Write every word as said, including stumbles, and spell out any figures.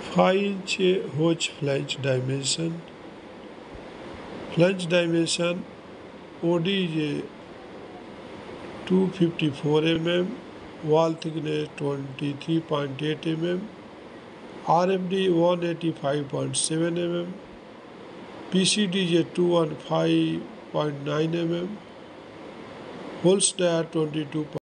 five inch Hodge Flange Dimension. Flange Dimension O D is two hundred fifty-four millimeters, wall thickness twenty-three point eight millimeters, R M D one hundred eighty-five point seven millimeters, P C D is two hundred fifteen point nine millimeters, holes diameter twenty-two